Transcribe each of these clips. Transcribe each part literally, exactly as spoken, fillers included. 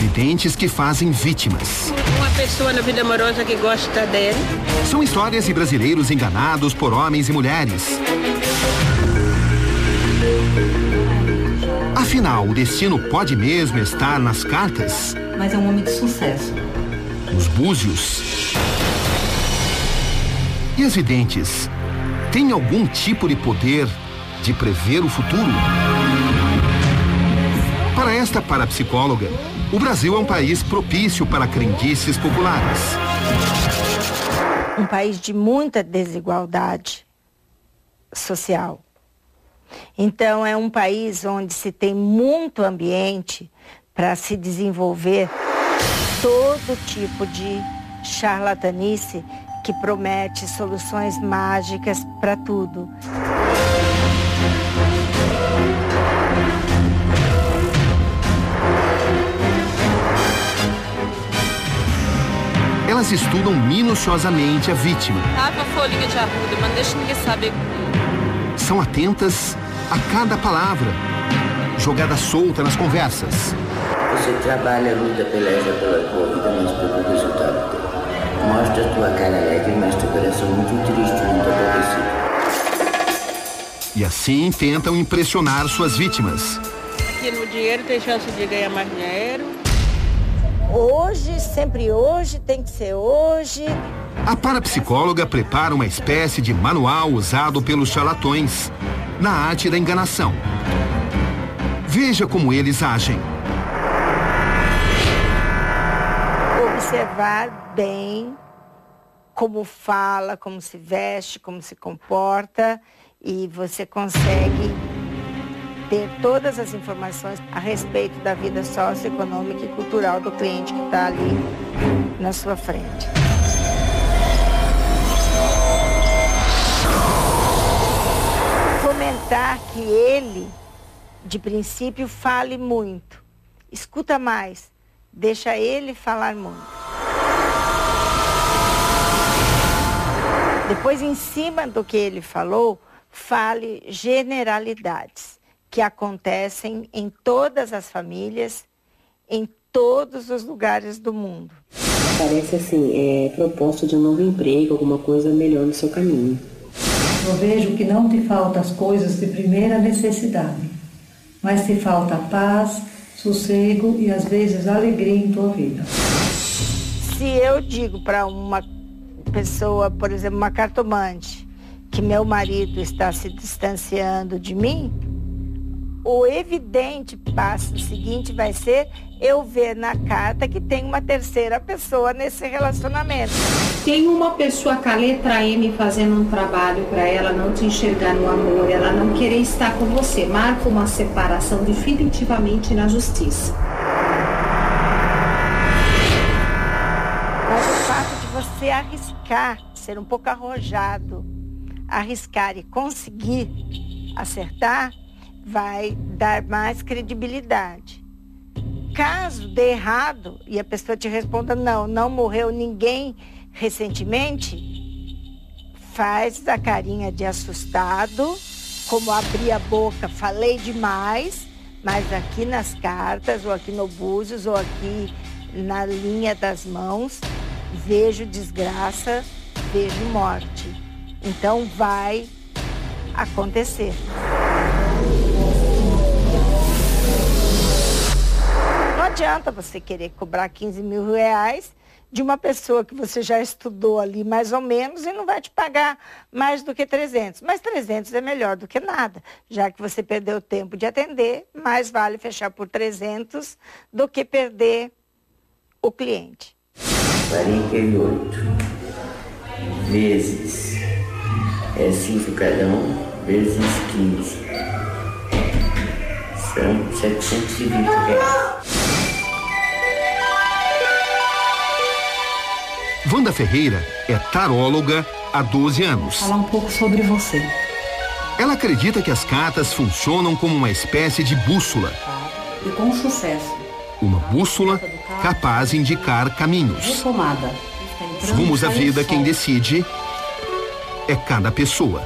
Videntes que fazem vítimas. Uma pessoa na vida amorosa que gosta dele. São histórias de brasileiros enganados por homens e mulheres. Afinal, o destino pode mesmo estar nas cartas? Mas é um homem de sucesso. Os búzios. E as videntes têm algum tipo de poder de prever o futuro? Para esta parapsicóloga, o Brasil é um país propício para crendices populares. Um país de muita desigualdade social. Então, é um país onde se tem muito ambiente para se desenvolver todo tipo de charlatanice que promete soluções mágicas para tudo. Elas estudam minuciosamente a vítima. Tapa a folhinha de arruda, mas não deixa ninguém saber. São atentas a cada palavra, jogada solta nas conversas. Você trabalha, luta, peleja pela tua vida, mas pelo resultado dela. Mostra a tua cara alegre, mas teu coração muito triste, muito aborrecido. E assim tentam impressionar suas vítimas. Aqui no dinheiro tem chance de ganhar mais dinheiro. Hoje, sempre hoje, tem que ser hoje. A parapsicóloga prepara uma espécie de manual usado pelos charlatões na arte da enganação. Veja como eles agem. Observar bem como fala, como se veste, como se comporta, e você consegue ter todas as informações a respeito da vida socioeconômica e cultural do cliente que está ali na sua frente. Fomentar que ele, de princípio, fale muito. Escuta mais, deixa ele falar muito. Depois, em cima do que ele falou, fale generalidades que acontecem em todas as famílias, em todos os lugares do mundo. Parece assim, é proposta de um novo emprego, alguma coisa melhor no seu caminho. Eu vejo que não te faltam as coisas de primeira necessidade, mas te falta paz, sossego e às vezes alegria em tua vida. Se eu digo para uma pessoa, por exemplo, uma cartomante, que meu marido está se distanciando de mim, o evidente passo seguinte vai ser eu ver na carta que tem uma terceira pessoa nesse relacionamento. Tem uma pessoa com a letra M fazendo um trabalho para ela não te enxergar no amor, ela não querer estar com você. Marca uma separação definitivamente na justiça. Mas o fato de você arriscar, ser um pouco arrojado, arriscar e conseguir acertar, vai dar mais credibilidade. Caso dê errado e a pessoa te responda não, não morreu ninguém recentemente, faz a carinha de assustado, como abrir a boca, falei demais, mas aqui nas cartas, ou aqui no búzios, ou aqui na linha das mãos, vejo desgraça, vejo morte. Então vai acontecer. Não adianta você querer cobrar quinze mil reais de uma pessoa que você já estudou ali mais ou menos e não vai te pagar mais do que trezentos. Mas trezentos é melhor do que nada. Já que você perdeu tempo de atender, mais vale fechar por trezentos do que perder o cliente. quarenta e oito vezes é cinco cada um, vezes quinze. São setecentos e vinte reais. Wanda Ferreira é taróloga há doze anos. Falar um pouco sobre você. Ela acredita que as cartas funcionam como uma espécie de bússola. E com sucesso. Uma bússola capaz de indicar caminhos. Retomada. Os rumos da vida, quem decide é cada pessoa.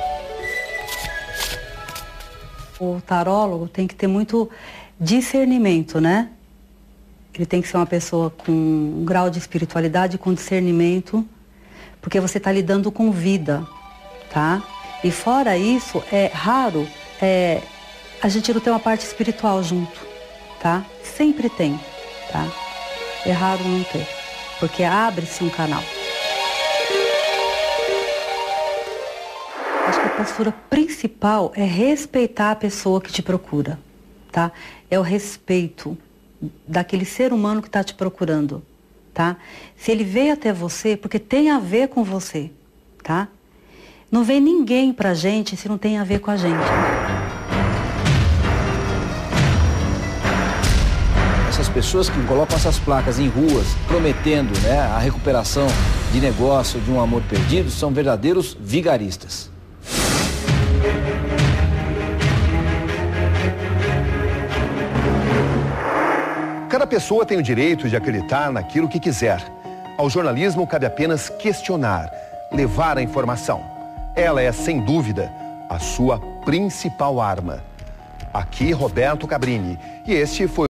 O tarólogo tem que ter muito discernimento, né? Ele tem que ser uma pessoa com um grau de espiritualidade, com discernimento, porque você está lidando com vida, tá? E fora isso, é raro é, a gente não ter uma parte espiritual junto, tá? Sempre tem, tá? É raro não ter, porque abre-se um canal. Acho que a postura principal é respeitar a pessoa que te procura, tá? É o respeito daquele ser humano que está te procurando, tá? Se ele veio até você, porque tem a ver com você, tá? Não vem ninguém pra gente se não tem a ver com a gente. Essas pessoas que colocam essas placas em ruas, prometendo, né, a recuperação de negócio, de um amor perdido, são verdadeiros vigaristas. Cada pessoa tem o direito de acreditar naquilo que quiser. Ao jornalismo cabe apenas questionar, levar a informação. Ela é, sem dúvida, a sua principal arma. Aqui, Roberto Cabrini, e este foi